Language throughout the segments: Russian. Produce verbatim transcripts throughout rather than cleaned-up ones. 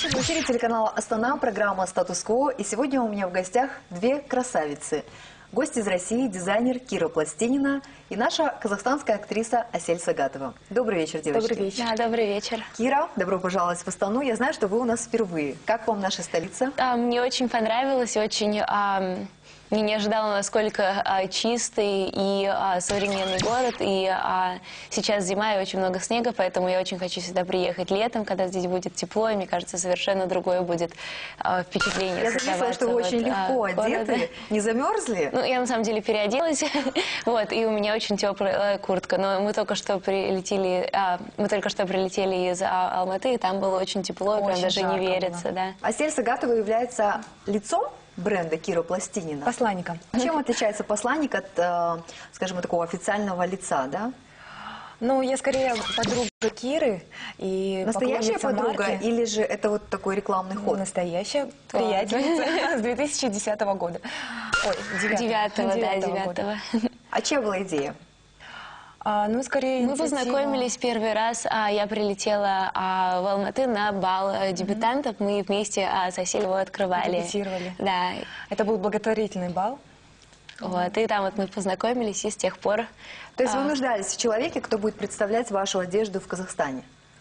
вечер. В эфире телеканала «Астана», программа «Статус-кво». И сегодня у меня в гостях две красавицы. Гость из России, дизайнер Кира Пластинина и наша казахстанская актриса Асель Сагатова. Добрый вечер, девочки. Добрый вечер. Да, добрый вечер. Кира, добро пожаловать в Астану. Я знаю, что вы у нас впервые. Как вам наша столица? А, мне очень понравилось, очень... А... Я не ожидала, насколько а, чистый и а, современный город. И а, сейчас зима и очень много снега, поэтому я очень хочу сюда приехать летом, когда здесь будет тепло. И мне кажется, совершенно другое будет а, впечатление. Я заметила, что вы очень легко а, одеты. Не замерзли? Ну, я на самом деле переоделась. Вот, и у меня очень теплая куртка. Но мы только что прилетели, а, мы только что прилетели из а, Алматы, и там было очень тепло, очень прям даже не верится. Да. Асель Сагатова является лицом бренда Кира Пластинина. Посланником. Чем отличается посланник от, э, скажем, такого официального лица, да? Ну, я скорее подруга Киры. И настоящая подруга марки. Или же это вот такой рекламный ход? Настоящая приятельница с две тысячи десятого года. Ой, девятого, да, девятого. А чья была идея? А, ну, скорее, мы познакомились первый раз, а, я прилетела а, в Алматы на бал а, дебютантов, mm-hmm. мы вместе а, с Асель его открывали. Дебютировали. Да. Это был благотворительный бал. Вот, и там вот мы познакомились, и с тех пор... То есть а... вы нуждались в человеке, кто будет представлять вашу одежду в Казахстане?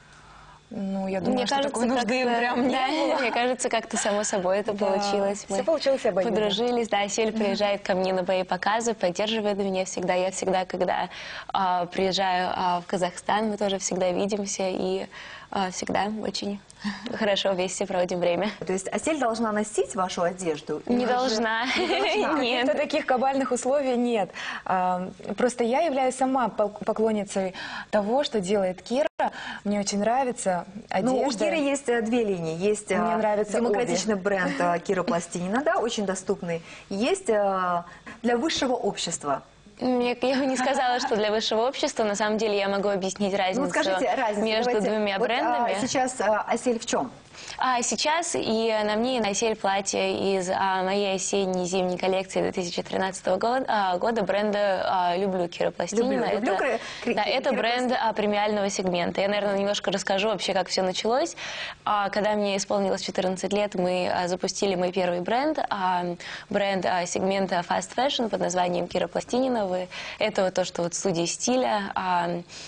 Ну, я думаю, мне что кажется, такой нужды прям не да, было. Мне кажется, как-то само собой это да. получилось. Мы Все получилось обоюдно. Подружились, да, Асель приезжает ко мне на мои показы, поддерживает меня всегда. Я всегда, когда а, приезжаю а, в Казахстан, мы тоже всегда видимся и а, всегда очень хорошо вместе проводим время. То есть Асель должна носить вашу одежду? Не должна. Нет. Каких-то таких кабальных условий нет. Просто я являюсь сама поклонницей того, что делает Кира. Мне очень нравится одежда. Ну, у Киры есть две линии. Есть Мне нравится демократичный обе. бренд Кира Пластинина, да, очень доступный. Есть для высшего общества. Я бы не сказала, что для высшего общества. На самом деле я могу объяснить разницу, ну, скажите, разницу между давайте. двумя Вот, брендами. А, сейчас а, Асель в чем? А сейчас и на мне и на Асель платье из а, моей осенней-зимней коллекции две тысячи тринадцатого года, а, года бренда а, «Люблю» Кира Пластинина. Люблю, люблю, это, кри- да, кри- это бренд а, премиального сегмента. Я, наверное, немножко расскажу вообще, как все началось. А, когда мне исполнилось четырнадцать лет, мы а, запустили мой первый бренд, а, бренд а, сегмента Fast Fashion под названием Кира Пластинина. Вы, это вот то, что вот студия стиля, а,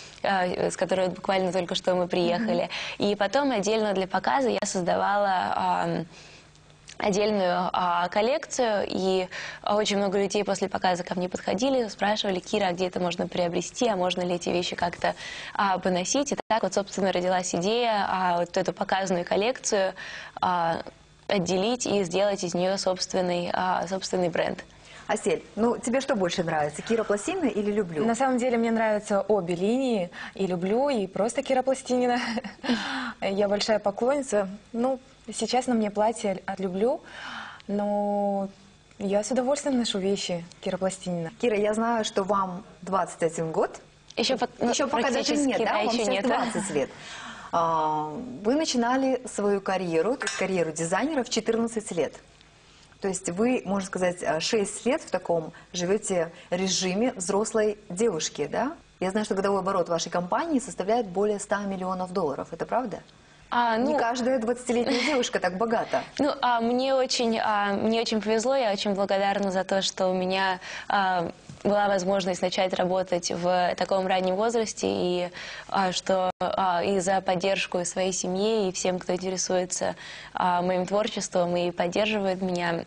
с которой буквально только что мы приехали. Mm-hmm. И потом отдельно для показа я создавала а, отдельную а, коллекцию, и очень много людей после показа ко мне подходили, спрашивали: Кира, а где это можно приобрести, а можно ли эти вещи как-то а, поносить. И так вот, собственно, родилась идея а, вот эту показанную коллекцию а, отделить и сделать из нее собственный, а, собственный бренд. Асель, ну тебе что больше нравится, Кира Пластинина или «Люблю»? На самом деле мне нравятся обе линии, и «Люблю», и просто Кира Пластинина. Я большая поклонница. Ну, сейчас на мне платье от «Люблю», но я с удовольствием ношу вещи Кира Пластинина. Кира, я знаю, что вам двадцать один год. Еще, еще пока даже нет, да? да, Вам еще сейчас нет. двадцать лет. Вы начинали свою карьеру, то есть карьеру дизайнера в четырнадцать лет. То есть вы, можно сказать, шесть лет в таком живете режиме взрослой девушки, да? Я знаю, что годовой оборот вашей компании составляет более ста миллионов долларов. Это правда? А, ну, не каждая двадцатилетняя девушка так богата. Ну, а, мне, очень, а, мне очень повезло, я очень благодарна за то, что у меня а, была возможность начать работать в таком раннем возрасте, и а, что а, и за поддержку и своей семьи, и всем, кто интересуется а, моим творчеством и поддерживает меня.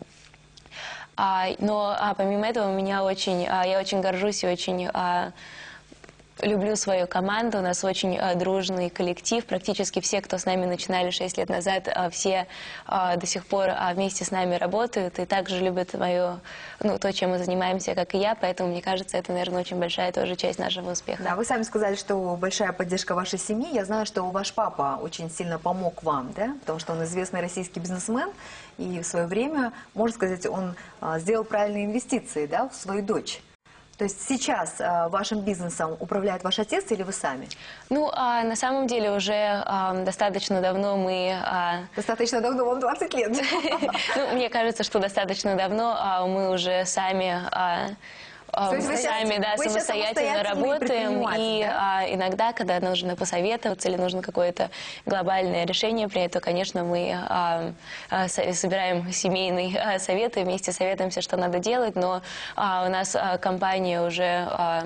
А, но а, помимо этого, у меня очень, а, я очень горжусь и очень... А, люблю свою команду, у нас очень а, дружный коллектив, практически все, кто с нами начинали шесть лет назад, а, все а, до сих пор а, вместе с нами работают и также любят мою, ну, то, чем мы занимаемся, как и я, поэтому, мне кажется, это, наверное, очень большая тоже часть нашего успеха. Да, вы сами сказали, что большая поддержка вашей семьи. Я знаю, что ваш папа очень сильно помог вам, да, потому что он известный российский бизнесмен, и в свое время, можно сказать, он а, сделал правильные инвестиции, да, в свою дочь. То есть сейчас а, вашим бизнесом управляет ваш отец или вы сами? Ну, а, на самом деле уже а, достаточно давно мы... А... Достаточно давно, вам двадцать лет. Ну, мне кажется, что достаточно давно а, мы уже сами... А, а, То есть вы сейчас- сами да, вы сейчас самостоятельно самостоятельный работаем. предприниматель, И да? а, иногда, когда нужно посоветоваться или нужно какое-то глобальное решение принять, то, конечно, мы а, а, со- собираем семейный а, совет и вместе советуемся, что надо делать. Но а, у нас а, компания уже... а,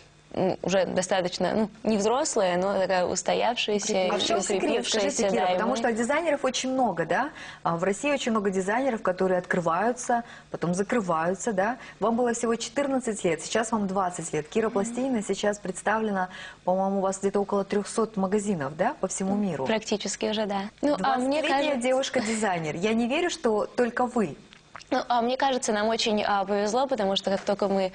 м, уже достаточно, ну, не взрослая, но такая устоявшаяся, А в чем секрет, укрепившаяся, скажите, Кира? да, и Потому мы- что дизайнеров очень много, да? А в России очень много дизайнеров, которые открываются, потом закрываются, да? Вам было всего четырнадцать лет, сейчас вам двадцать лет. Кира Пластинина сейчас представлена, по-моему, у вас где-то около трехсот магазинов, да, по всему миру. практически уже, да. Ну, а мне двадцатилетняя кажется... девушка-дизайнер. Я не верю, что только вы. Ну, а мне кажется, нам очень а, повезло, потому что как только мы,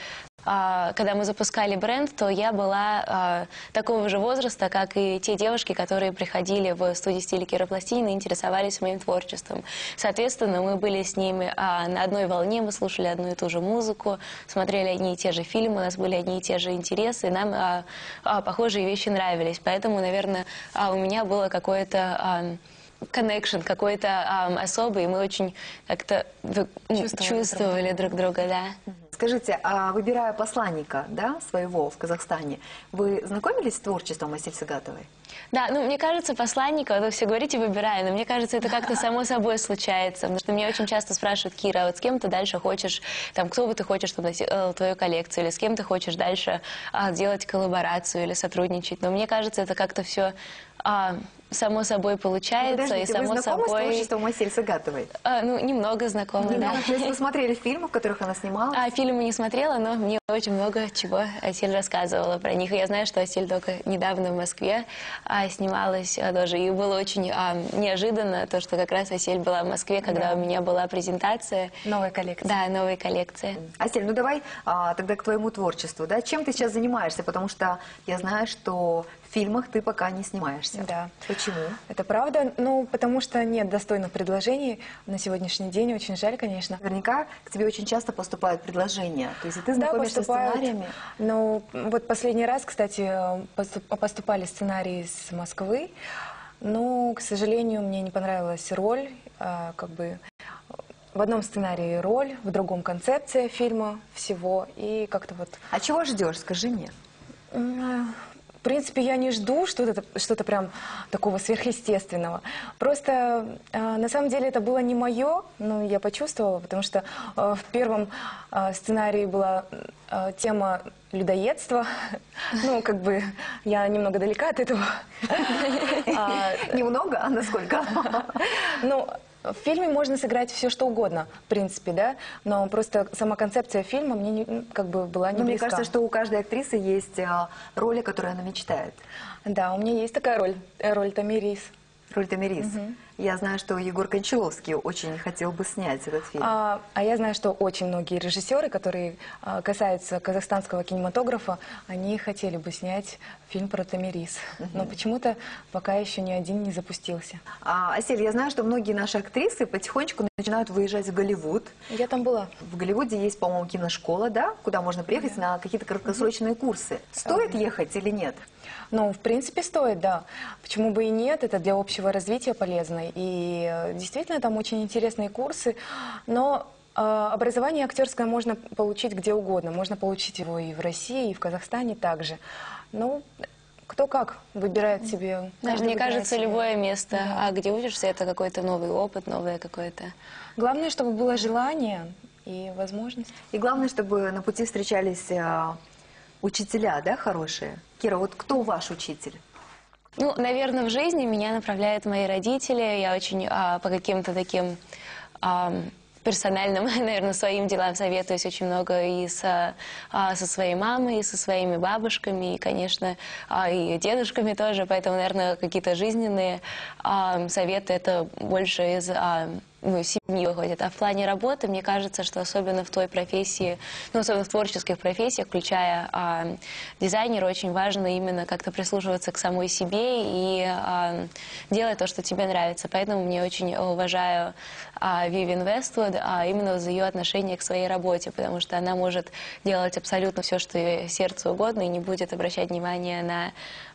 а, когда мы запускали бренд, то я была а, такого же возраста, как и те девушки, которые приходили в студию стиля Кира Пластинина и интересовались моим творчеством. Соответственно, мы были с ними а, на одной волне, мы слушали одну и ту же музыку, смотрели одни и те же фильмы, у нас были одни и те же интересы, и нам а, а, похожие вещи нравились. Поэтому, наверное, а, у меня было какое-то... А, connection какой-то ам, особый, и мы очень как-то д- м, Чувствовали чувствовали друг друга, да. Скажите, а выбирая посланника, да, своего в Казахстане, вы знакомились с творчеством Асель Сагатовой? Да, ну, мне кажется, посланника, вы все говорите, выбираю, но мне кажется, это как-то само собой случается, потому что меня очень часто спрашивают: Кира, а вот с кем ты дальше хочешь, там, кто бы ты хочешь, чтобы носил твою коллекцию, или с кем ты хочешь дальше а, делать коллаборацию или сотрудничать, но мне кажется, это как-то все а, само собой получается, Подождите, и само вы знакомы с собой... творчеством Асель Сагатовой? А, ну, немного знакомы, да. То есть вы смотрели фильмы, в которых она снималась? А, фильмы не смотрела, но мне очень много чего Асель рассказывала про них. И я знаю, что Асель только недавно в Москве а, снималась а, тоже. И было очень а, неожиданно то, что как раз Асель была в Москве, когда Да. у меня была презентация. Новая коллекция. Да, новой коллекции. Асель, ну давай а, тогда к твоему творчеству, да? Чем ты сейчас занимаешься? Потому что я знаю, что в фильмах ты пока не снимаешься. Да. Почему? Это правда, ну, потому что нет достойных предложений на сегодняшний день. Очень жаль, конечно. Наверняка к тебе очень часто поступают предложения. То есть и ты Да, знакомишься с поступают. сценариями. Ну, вот последний раз, кстати, поступ- поступали сценарии из Москвы. Но, к сожалению, мне не понравилась роль. а, Как бы в одном сценарии роль, в другом концепция фильма всего. И как-то вот... А чего ждешь, скажи мне? М, В принципе, я не жду что-то что-то прям такого сверхъестественного. Просто э, на самом деле это было не мое, но я почувствовала, потому что э, в первом э, сценарии была э, тема людоедства. Ну, как бы я немного далека от этого. А, Немного, а насколько? Ну, в фильме можно сыграть все, что угодно, в принципе, да, но просто сама концепция фильма мне не- как бы была не Но мне близка. кажется, что у каждой актрисы есть а, роли, которые она мечтает. Да, у меня есть такая роль, э, роль Тамирис. Роль Тамирис. Я знаю, что Егор Кончаловский очень хотел бы снять этот фильм. А, а я знаю, что очень многие режиссеры, которые а, касаются казахстанского кинематографа, они хотели бы снять фильм про Тамирис. Но почему-то пока еще ни один не запустился. А, Асель, я знаю, что многие наши актрисы потихонечку начинают выезжать в Голливуд. Я там была. В Голливуде есть, по-моему, киношкола, да, куда можно приехать на какие-то краткосрочные курсы. Стоит ехать или нет? Ну, в принципе, стоит, да. Почему бы и нет? Это для общего развития полезно. И э, действительно, там очень интересные курсы. Но э, образование актерское можно получить где угодно. Можно получить его и в России, и в Казахстане также. Ну, кто как выбирает себе. Да, каждый мне выбирает кажется, себе. любое место, а где учишься, это какой-то новый опыт, новое какое-то... Главное, чтобы было желание и возможность. И главное, чтобы на пути встречались а, учителя, да, хорошие. Кира, вот кто ваш учитель? Ну, наверное, в жизни меня направляют мои родители. Я очень а, по каким-то таким а, персональным, наверное, своим делам советуюсь очень много и со, а, со своей мамой, и со своими бабушками, и, конечно, а, и дедушками тоже. Поэтому, наверное, какие-то жизненные а, советы это больше из... А, ну, семьи выходит. А в плане работы, мне кажется, что особенно в той профессии, ну, особенно в творческих профессиях, включая а, дизайнера, очень важно именно как-то прислушиваться к самой себе и а, делать то, что тебе нравится. Поэтому мне очень уважаю а, Вивиан Вествуд а, именно за ее отношение к своей работе, потому что она может делать абсолютно все, что ей сердцу угодно, и не будет обращать внимание на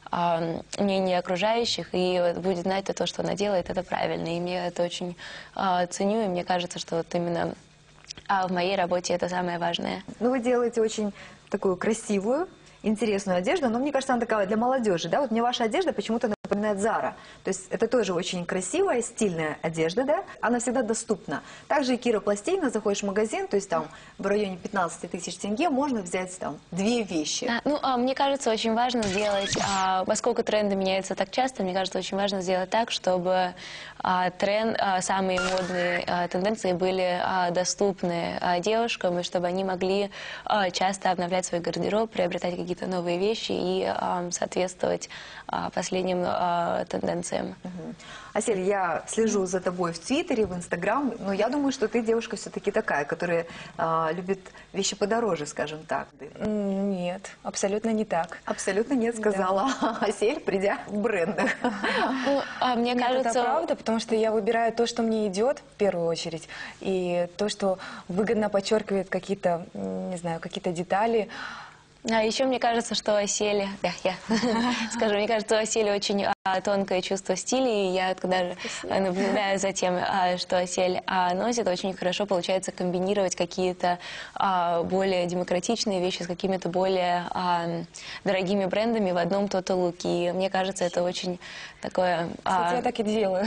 а, мнение окружающих, и вот будет знать то, что она делает, это правильно. И мне это очень а, ценю, и мне кажется, что вот именно А в моей работе это самое важное. Ну, вы делаете очень такую красивую, интересную одежду, но мне кажется, она такая для молодежи, да? Вот мне ваша одежда почему-то напоминает Зара. То есть это тоже очень красивая, стильная одежда, да? Она всегда доступна. Также и керопластина, заходишь в магазин, то есть там в районе пятнадцати тысяч тенге можно взять там две вещи. Да, ну, а, мне кажется, очень важно сделать, а, поскольку тренды меняются так часто, мне кажется, очень важно сделать так, чтобы а, тренд, а, самые модные а, тенденции были а, доступны а, девушкам, и чтобы они могли а, часто обновлять свой гардероб, приобретать какие-то новые вещи и а, соответствовать а, последним а, тенденциям. Мгм. Асель, я слежу за тобой в Твиттере, в Инстаграм, но я думаю, что ты девушка все-таки такая, которая а, любит вещи подороже, скажем так. М, Нет, абсолютно не так. Абсолютно нет, сказала Асель, придя в брендах. Ну, а, мне Нет, кажется, это правда, потому что я выбираю то, что мне идет в первую очередь, и то, что выгодно подчеркивает какие-то, м, не знаю, какие-то детали. А еще мне кажется, что у Асели, да, я скажу, мне кажется, у Асели очень а, тонкое чувство стиля, и я когда же наблюдаю за тем, а, что Асель а, носит, очень хорошо получается комбинировать какие-то а, более демократичные вещи с какими-то более а, дорогими брендами в одном Total Look. И мне кажется, это очень такое... а, Кстати, я так и делаю.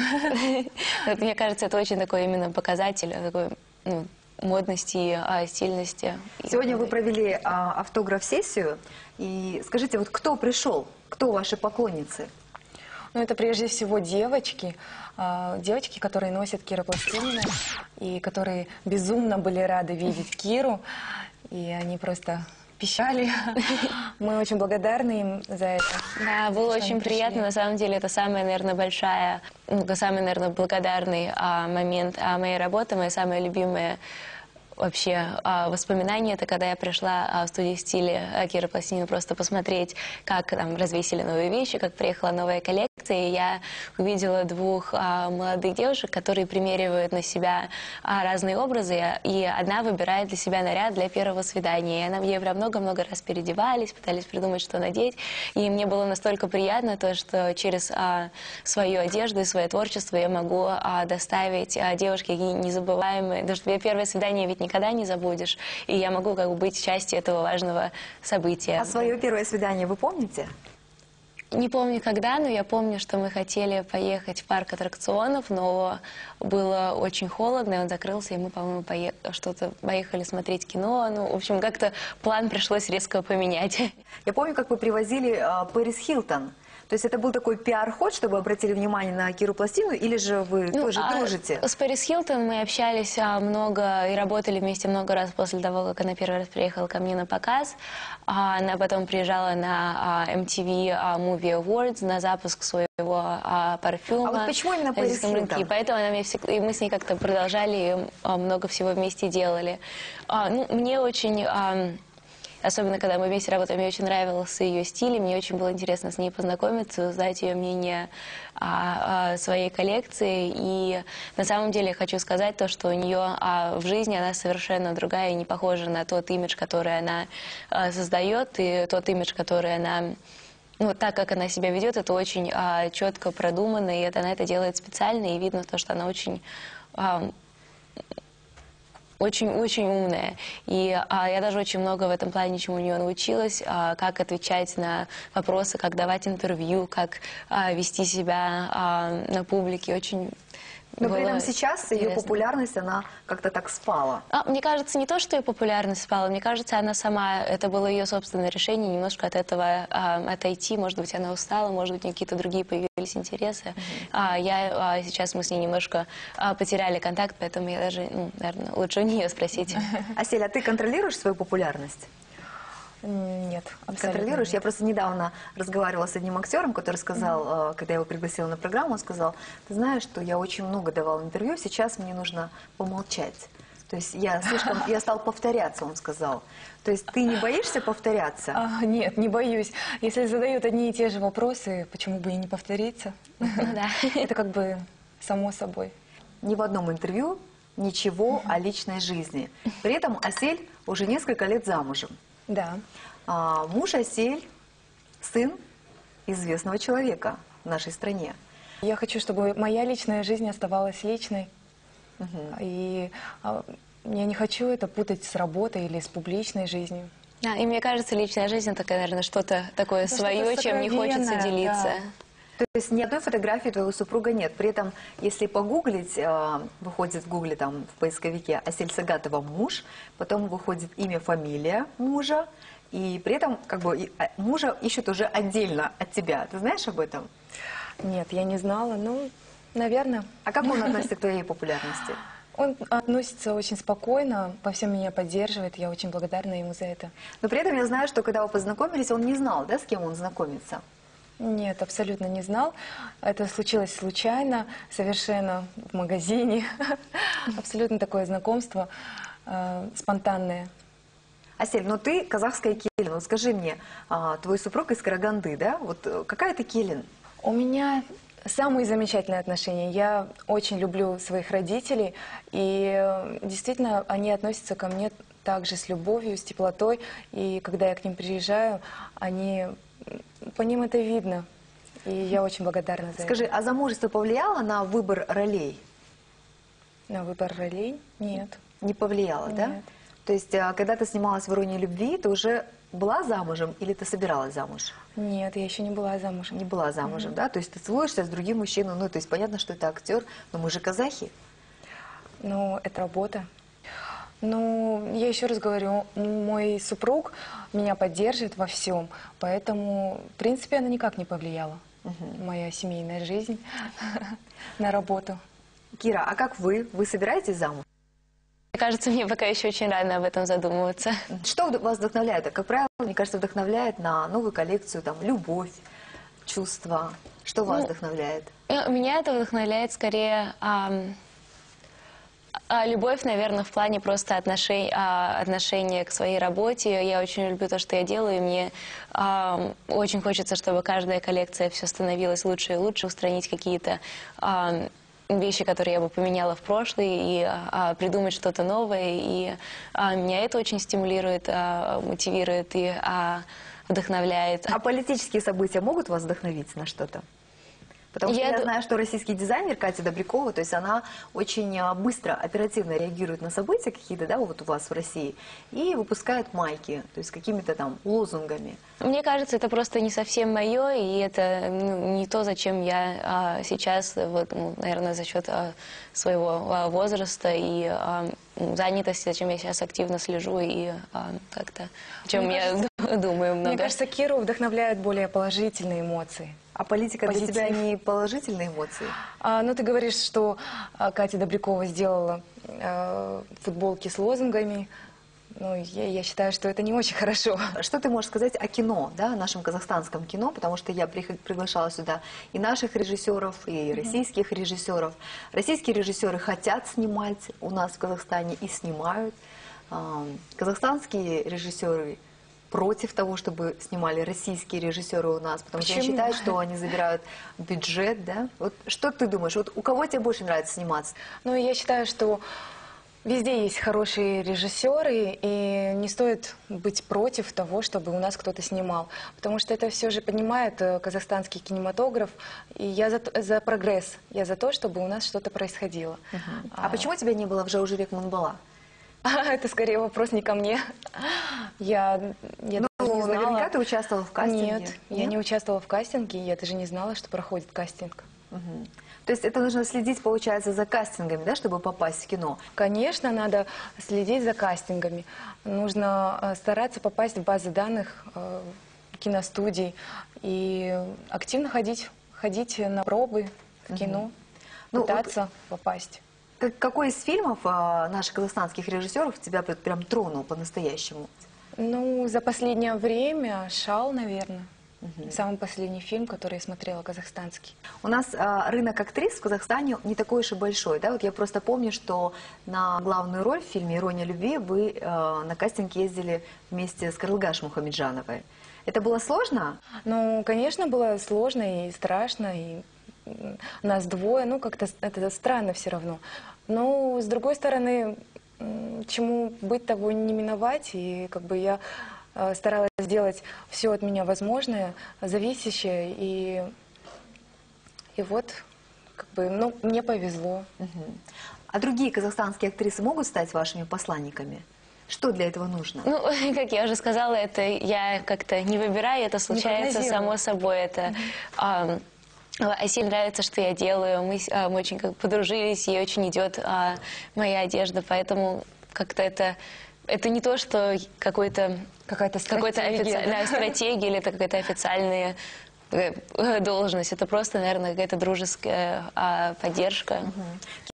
вот мне кажется, это очень такой именно показатель такой, ну, модности, а, стильности. Сегодня вы провели а, автограф-сессию, и скажите, вот кто пришел, кто ваши поклонницы? Ну, это прежде всего девочки, а, девочки, которые носят керопластинины, и которые безумно были рады видеть Киру, и они просто пищали. Мы очень благодарны им за это. Да, было что очень они приятно. пришли. На самом деле, это самая, наверное, большая, ну, самый, наверное, благодарный а, момент а, моей работы, моя самая любимая вообще а, воспоминание, это когда я пришла а, в студию стиля а, Киры Пластинину просто посмотреть, как там развесили новые вещи, как приехала новая коллекция, и я увидела двух а, молодых девушек, которые примеривают на себя а, разные образы, и одна выбирает для себя наряд для первого свидания. И она мне прям много-много раз переодевались, пытались придумать, что надеть, и мне было настолько приятно то, что через а, свою одежду и свое творчество я могу а, доставить а, девушке какие незабываемые, потому что первое свидание ведь никогда не забудешь, и я могу как бы быть частью этого важного события. А свое первое свидание вы помните? Не помню когда, но я помню, что мы хотели поехать в парк аттракционов, но было очень холодно, и он закрылся, и мы, по-моему, пое... что-то поехали смотреть кино. Ну, в общем, как-то план пришлось резко поменять. Я помню, как вы привозили а, Пэрис Хилтон. То есть это был такой пиар-ход, чтобы обратили внимание на Киру Пластину, или же вы Ну, тоже а дружите? С Пэрис Хилтон мы общались а, много и работали вместе много раз после того, как она первый раз приехала ко мне на показ. А, она потом приезжала на а, эм ти ви а, Movie Awards на запуск своего а, парфюма. А вот почему именно на Пэрис российском рынке. Хилтон? И поэтому она мне всегда, и мы с ней как-то продолжали и, а, много всего вместе делали. А, ну, мне очень... А, Особенно, когда мы вместе работаем, мне очень нравился ее стиль, и мне очень было интересно с ней познакомиться, узнать ее мнение о, о своей коллекции. И на самом деле хочу сказать то, что у нее а, в жизни она совершенно другая и не похожа на тот имидж, который она а, создает, и тот имидж, который она... Ну, так как она себя ведет, это очень а, четко продумано, и это, она это делает специально, и видно то, что она очень... А, Очень-очень умная. И а, я даже очень много в этом плане чему у нее научилась, а, как отвечать на вопросы, как давать интервью, как а, вести себя а, на публике. Очень Но при было этом сейчас ее интересно. популярность, она как-то так спала. А, мне кажется, не то, что ее популярность спала, мне кажется, она сама, это было ее собственное решение, немножко от этого а, отойти. Может быть, она устала, может быть, какие-то другие появились интересы. Mm-hmm. а, я, а, сейчас мы с ней немножко а, потеряли контакт, поэтому я даже, ну, наверное, лучше у нее спросить. Асель, а ты контролируешь свою популярность? Нет, абсолютно Контролируешь? нет. Я просто недавно разговаривала с одним актером, который сказал, mm-hmm. когда я его пригласила на программу, он сказал: ты знаешь, что я очень много давал интервью, сейчас мне нужно помолчать. То есть я слишком, я стал повторяться, он сказал. То есть ты не боишься повторяться? А, нет, не боюсь. Если задают одни и те же вопросы, почему бы и не повториться? Да. Это как бы само собой. Ни в одном интервью ничего о личной жизни. При этом Асель уже несколько лет замужем. Да. А, муж Асель – сын известного человека в нашей стране. Я хочу, чтобы моя личная жизнь оставалась личной. Мгм. И а, я не хочу это путать с работой или с публичной жизнью. Да, и мне кажется, личная жизнь это, наверное, что-то такое Это свое, что-то чем не хочется сокровенное, делиться. да. То есть ни одной фотографии твоего супруга нет. При этом, если погуглить, э, выходит в гугле там в поисковике Асель Сагатова муж, потом выходит имя, фамилия мужа, и при этом как бы и, а, мужа ищут уже отдельно от тебя. Ты знаешь об этом? Нет, я не знала, ну, наверное. А как он относится к твоей популярности? Он относится очень спокойно, во всем меня поддерживает, я очень благодарна ему за это. Но при этом я знаю, что когда вы познакомились, он не знал, да, с кем он знакомится? Нет, абсолютно не знал. Это случилось случайно, совершенно в магазине. Абсолютно такое знакомство, э, спонтанное. Асель, ну ты казахская келин. Вот скажи мне, а, твой супруг из Караганды, да? Вот э, какая ты келин? У меня самые замечательные отношения. Я очень люблю своих родителей, и э, действительно они относятся ко мне также с любовью, с теплотой. И когда я к ним приезжаю, они, по ним это видно. И я очень благодарна за Скажи, это. а замужество повлияло на выбор ролей? На выбор ролей? Нет. Не повлияло, да? Нет. То есть, а, когда ты снималась в «Иронии любви», ты уже была замужем или ты собиралась замуж? Нет, я еще не была замужем. Не была замужем, да? То есть ты целуешься с другим мужчиной, ну, то есть понятно, что это актер, но мы же казахи. Ну, это работа. Ну, я еще раз говорю, мой супруг меня поддерживает во всем, поэтому, в принципе, она никак не повлияла, моя семейная жизнь, на работу. Кира, а как вы? Вы собираетесь замуж? Мне кажется, мне пока еще очень рано об этом задумываться. Что вд- вас вдохновляет? Как правило, мне кажется, вдохновляет на новую коллекцию, там, любовь, чувства. Что вас Ну, вдохновляет? Э, Меня это вдохновляет скорее ам, а, любовь, наверное, в плане просто отношений, отношения к своей работе. Я очень люблю то, что я делаю, и мне ам, очень хочется, чтобы каждая коллекция все становилась лучше и лучше, устранить какие-то ам, вещи, которые я бы поменяла в прошлый, и а, придумать что-то новое. И а, меня это очень стимулирует, а, мотивирует и а, вдохновляет. А политические события могут вас вдохновить на что-то? Потому что Я я ду- знаю, что российский дизайнер Катя Добрякова, то есть она очень а, быстро, оперативно реагирует на события какие-то, да, вот у вас в России, и выпускает майки, то есть с какими-то там лозунгами. Мне кажется, это просто не совсем мое, и это ну, не то, зачем я а, сейчас, вот, ну, наверное, за счет а, своего а, возраста и а, м, занятости, зачем я сейчас активно слежу и а, как-то, о чем Мне я кажется- думаю много. Мне кажется, Киру вдохновляют более положительные эмоции. А политика для Позитив. тебя не положительные эмоции? А, ну, ты говоришь, что а, Катя Добрякова сделала а, футболки с лозунгами. Ну, я, я считаю, что это не очень хорошо. Что ты можешь сказать о кино, да, о нашем казахстанском кино, потому что я приход- приглашала сюда и наших режиссеров, и российских режиссеров. Российские режиссеры хотят снимать у нас в Казахстане и снимают. А, Казахстанские режиссеры против того, чтобы снимали российские режиссеры у нас, потому что они Почему? считают, что они забирают бюджет, да? Вот что ты думаешь, вот у кого тебе больше нравится сниматься? Ну, я считаю, что везде есть хорошие режиссеры, и не стоит быть против того, чтобы у нас кто-то снимал. Потому что это все же поднимает э, казахстанский кинематограф, и я за, т- за прогресс, я за то, чтобы у нас что-то происходило. А почему тебя не было в Жаужирек Мунбала? Это скорее вопрос не ко мне. Я, я Ну, даже не знала. наверняка ты участвовала в кастинге. Нет, я не участвовала в кастинге, я даже не знала, что проходит кастинг. Мгм. То есть это нужно следить, получается, за кастингами, да, чтобы попасть в кино? Конечно, надо следить за кастингами. Нужно э, стараться попасть в базы данных э, киностудий и активно ходить, ходить на пробы в кино, Ну, пытаться попасть. Как- какой из фильмов а, наших казахстанских режиссеров тебя прям прям тронул по-настоящему? Ну, за последнее время «Шал», наверное. Самый последний фильм, который я смотрела, казахстанский. У нас а, рынок актрис в Казахстане не такой уж и большой, да? Вот я просто помню, что на главную роль в фильме «Ирония любви» вы а, на кастинг ездили вместе с Карлыгаш Мухамеджановой. Это было сложно? Ну, конечно, было сложно и страшно, и м, нас двое, ну, как-то с- это странно все равно. Но, с другой стороны, м, чему быть, того не миновать, и как бы я э, старалась сделать все от меня возможное, зависящее, и, и вот, как бы, ну, мне повезло. Мгм. А другие казахстанские актрисы могут стать вашими посланниками? Что для этого нужно? Ну, как я уже сказала, это я как-то не выбираю, это случается прогнозирую. само собой. Это, а, Асель нравится, что я делаю, мы, с- а, мы очень как подружились, ей очень идет а, моя одежда, поэтому как-то это, это не то, что какой-то Какая-то какой-то стратегия, офици- да? да, стратегия или это какая-то официальная э, должность. Это просто, наверное, какая-то дружеская а, поддержка.